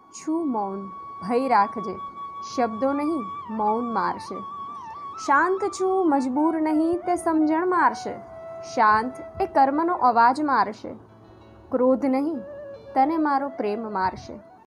છું મૌન, ભય રાખજે, શબ્દો નહીં મૌન મારશે. શાંત છું મજબૂર નહીં તે સમજણ મારશે, શાંત એ કર્મનો અવાજ મારશે. ક્રોધ નહીં તને મારો પ્રેમ મારશે.